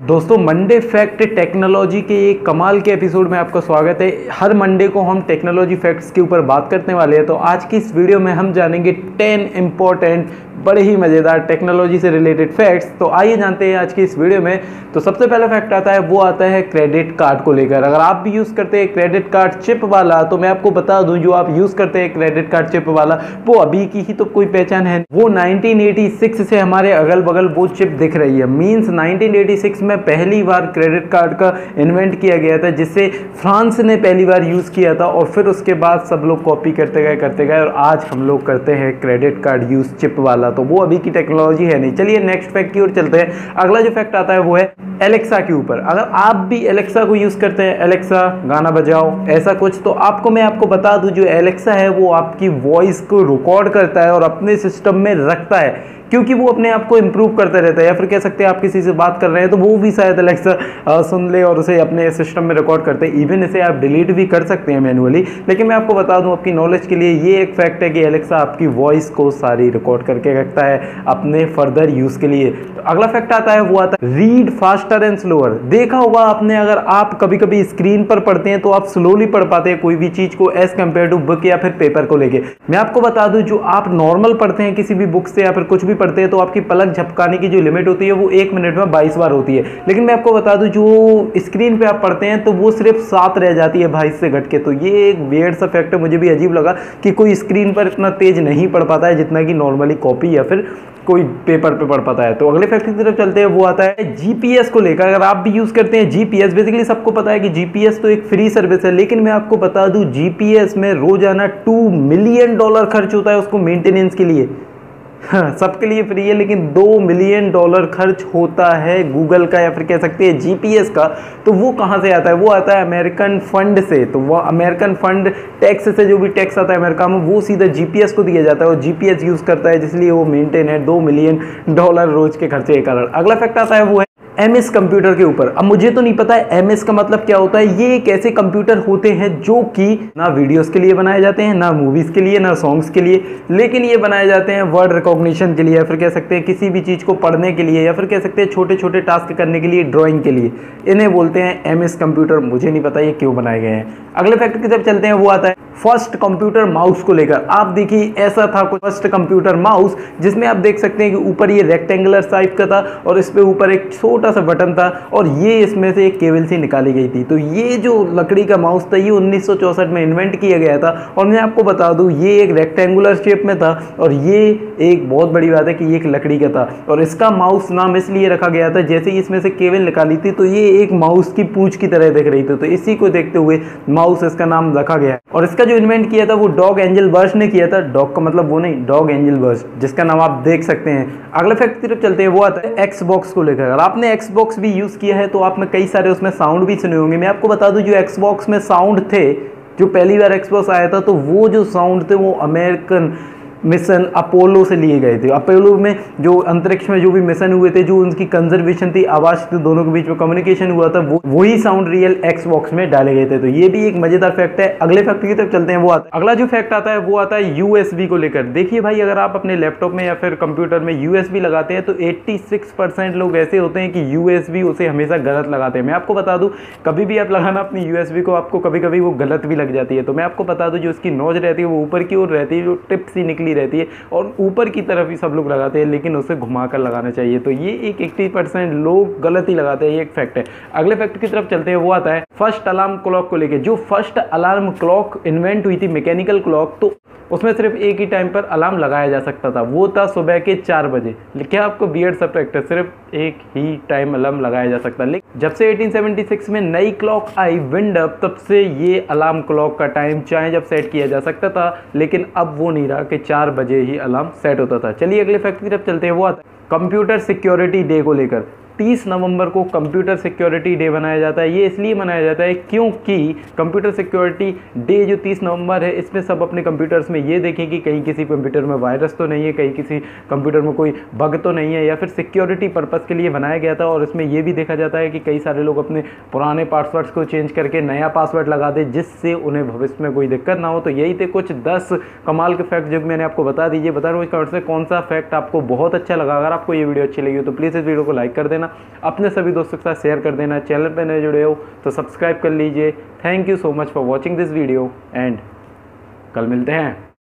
दोस्तों Monday fact technology के एक कमाल के एपिसोड में आपका स्वागत है। हर मंडे को हम टेक्नोलॉजी फैक्ट्स के ऊपर बात करने वाले हैं। तो आज की इस वीडियो में हम जानेंगे 10 इंपॉर्टेंट बड़े ही मज़ेदार टेक्नोलॉजी से रिलेटेड फैक्ट्स। तो आइए जानते हैं आज की इस वीडियो में। तो सबसे पहला फैक्ट आता है, वो आता है क्रेडिट कार्ड को लेकर। अगर आप भी यूज़ करते हैं क्रेडिट कार्ड चिप वाला, तो मैं आपको बता दूं जो आप यूज़ करते हैं क्रेडिट कार्ड चिप वाला, वो अभी की ही तो कोई पहचान है। वो 1986 से हमारे अगल बगल वो चिप दिख रही है। मीन्स 1986 में पहली बार क्रेडिट कार्ड का इन्वेंट किया गया था, जिसे फ्रांस ने पहली बार यूज़ किया था और फिर उसके बाद सब लोग कॉपी करते गए और आज हम लोग करते हैं क्रेडिट कार्ड यूज़ चिप वाला। तो वो अभी की टेक्नोलॉजी है नहीं। चलिए नेक्स्ट फैक्ट की ओर चलते हैं। अगला जो फैक्ट आता है वो है एलेक्सा के ऊपर। अगर आप भी एलेक्सा को यूज़ करते हैं, एलेक्सा गाना बजाओ ऐसा कुछ, तो मैं आपको बता दूं जो एलेक्सा है वो आपकी वॉइस को रिकॉर्ड करता है और अपने सिस्टम में रखता है, क्योंकि वो अपने आप को इम्प्रूव करता रहता है। या फिर कह सकते हैं आप किसी से बात कर रहे हैं तो वो भी शायद एलेक्सा सुन ले और उसे अपने सिस्टम में रिकॉर्ड करते हैं। इवन इसे आप डिलीट भी कर सकते हैं मैनुअली। लेकिन मैं आपको बता दूं आपकी नॉलेज के लिए, ये एक फैक्ट है कि एलेक्सा आपकी वॉइस को सारी रिकॉर्ड करके रखता है अपने फर्दर यूज़ के लिए। तो अगला फैक्ट आता है, वो आता है रीड फास्टर एंड स्लोअर। देखा होगा आपने, अगर आप कभी कभी स्क्रीन पर पढ़ते हैं तो आप स्लोली पढ़ पाते हैं कोई भी चीज़ को एज कम्पेयर टू बुक या फिर पेपर को लेके। मैं आपको बता दूं जो आप नॉर्मल पढ़ते हैं किसी भी बुक से या फिर कुछ भी पढ़ते हैं, तो आपकी पलक झपकाने की जो लिमिट होती है वो 1 मिनट में 22 बार होती है। लेकिन मैं आपको बता दूं जो स्क्रीन पे आप पढ़ते हैं तो वो सिर्फ 7 रह जाती है 22 से घट के। तो ये एक वियर्ड सा फैक्ट है, मुझे भी अजीब लगा कि कोई स्क्रीन पर इतना तेज नहीं पढ़ पाता है जितना कि नॉर्मली कॉपी या फिर कोई पेपर पे पढ़ पाता है। तो अगले फैक्ट की तरफ चलते हैं, वो आता है जीपीएस को लेकर। अगर आप भी यूज करते हैं जीपीएस, बेसिकली सबको पता है कि जीपीएस तो एक फ्री सर्विस है, लेकिन मैं आपको बता दूं जीपीएस में रोजाना $2 मिलियन खर्च होता है उसको मेंटेनेंस के लिए। हाँ, सबके लिए फ्री है, लेकिन $2 मिलियन खर्च होता है गूगल का या फिर कह सकते हैं जीपीएस का। तो वो कहाँ से आता है? वो आता है अमेरिकन फंड से। तो वो अमेरिकन फंड टैक्स से, जो भी टैक्स आता है अमेरिका में, वो सीधा जीपीएस को दिया जाता है और जीपीएस यूज़ करता है, जिसलिए वो मेंटेन है $2 मिलियन रोज के खर्चे के कारण। अगला फैक्ट आता है वो है एमएस कंप्यूटर के ऊपर। अब मुझे तो नहीं पता है एमएस का मतलब क्या होता है। ये एक ऐसे कंप्यूटर होते हैं जो कि ना वीडियोस के लिए बनाए जाते हैं, ना मूवीज के लिए, ना सॉन्ग्स के लिए, लेकिन ये बनाए जाते हैं वर्ड रिकॉग्निशन के लिए, या फिर कह सकते हैं किसी भी चीज़ को पढ़ने के लिए, या फिर कह सकते हैं छोटे छोटे टास्क करने के लिए, ड्राइंग के लिए। इन्हें बोलते हैं एमएस कंप्यूटर। मुझे नहीं पता ये क्यों बनाए गए हैं। अगले फैक्ट की तरफ चलते हैं, वो आता है फर्स्ट कंप्यूटर माउस को लेकर। आप देखिए ऐसा था कुछ फर्स्ट कंप्यूटर माउस, जिसमें आप देख सकते हैं कि ऊपर ये रेक्टेंगुलर टाइप का था और इस पे ऊपर एक छोटा सा बटन था और ये इसमें से एक केबल सी निकाली गई थी। तो ये जो लकड़ी का माउस था ये 1964 में इन्वेंट किया गया था। और मैं आपको बता दूं ये एक रेक्टेंगुलर शेप में था और ये एक बहुत बड़ी बात है कि ये एक लकड़ी का था। और इसका माउस नाम इसलिए रखा गया था, जैसे ही इसमें से केबल निकाली थी तो ये एक माउस की पूंछ की तरह दिख रही थी, तो इसी को देखते हुए माउस इसका नाम रखा गया। और इसका जो इन्वेंट किया था वो डॉग एंजल बर्श ने किया था। डॉग का मतलब वो नहीं, डॉग एंजल बर्श, जिसका नाम आप देख सकते हैं। अगले फैक्ट की तरफ चलते हैं, वो आता है एक्सबॉक्स को लेकर। अगर आपने एक्सबॉक्स भी यूज़ किया है तो आपने कई सारे उसमें साउंड भी सुने होंगे। मैं आपको बता दूं जो एक्सबॉक्स में साउंड थे, जो पहली बार एक्सबॉक्स आया था, तो वो जो साउंड थे वो अमेरिकन मिशन अपोलो से लिए गए थे। अपोलो में जो अंतरिक्ष में जो भी मिशन हुए थे, जो उनकी कंजर्वेशन थी, आवाज़ थी, दोनों के बीच में कम्युनिकेशन हुआ था, वही साउंड रियल एक्सबॉक्स में डाले गए थे। तो ये भी एक मजेदार फैक्ट है। अगले फैक्ट की तरफ चलते हैं, वो आता है अगला जो फैक्ट आता है वो आता है यूएसबी को लेकर। देखिए भाई, अगर आप अपने लैपटॉप में या फिर कंप्यूटर में यूएसबी लगाते हैं तो 86% लोग ऐसे होते हैं कि यूएसबी उसे हमेशा गलत लगाते हैं। मैं आपको बता दूं कभी भी आप लगाना अपनी यूएसबी को, आपको कभी कभी वो गलत भी लग जाती है। तो मैं आपको बता दूं जो उसकी नोज रहती है वो ऊपर की ओर रहती है, जो टिप सी निकली रहती है और ऊपर की तरफ ही सब लोग लगाते हैं, लेकिन उसे घुमाकर लगाना चाहिए। तो ये एक 80% लोग गलत ही लगाते हैं, ये एक फैक्ट है। अगले फैक्ट की तरफ चलते हैं, वो आता है फर्स्ट अलार्म क्लॉक को लेके। जो फर्स्ट अलार्म क्लॉक इन्वेंट हुई थी, मैकेनिकल क्लॉक, तो उसमें सिर्फ एक ही टाइम पर अलार्म लगाया जा सकता था, वो था सुबह के 4 बजे। क्या आपको वियर्ड सा फैक्ट है, सिर्फ एक ही टाइम अलार्म लगाया जा सकता। लेकिन जब से 1876 में नई क्लॉक आई विंडअप, तब से ये अलार्म क्लॉक का टाइम चाहे जब सेट किया जा सकता था, लेकिन अब वो नहीं रहा कि 4 बजे ही अलार्म सेट होता था। चलिए अगले फैक्ट की तरफ चलते हैं, वो आता है कंप्यूटर सिक्योरिटी डे को लेकर। 30 नवंबर को कंप्यूटर सिक्योरिटी डे मनाया जाता है। ये इसलिए मनाया जाता है क्योंकि कंप्यूटर सिक्योरिटी डे जो 30 नवंबर है, इसमें सब अपने कंप्यूटर्स में ये देखें कि कहीं किसी कंप्यूटर में वायरस तो नहीं है, कहीं किसी कंप्यूटर में कोई बग तो नहीं है, या फिर सिक्योरिटी पर्पज़ के लिए बनाया गया था। और इसमें ये भी देखा जाता है कि कई सारे लोग अपने पुराने पासवर्ड्स को चेंज करके नया पासवर्ड लगा दे, जिससे उन्हें भविष्य में कोई दिक्कत ना हो। तो यही थे कुछ 10 कमाल के फैक्ट जो मैंने आपको बता दीजिए। बता रहा हूँ कमेंट से कौन सा फैक्ट आपको बहुत अच्छा लगा। अगर आपको ये वीडियो अच्छी लगी हो तो प्लीज़ इस वीडियो को लाइक कर देना। देना, अपने सभी दोस्तों के साथ शेयर कर देना। चैनल पर नए जुड़े हो तो सब्सक्राइब कर लीजिए। Thank you so much for watching this video and कल मिलते हैं।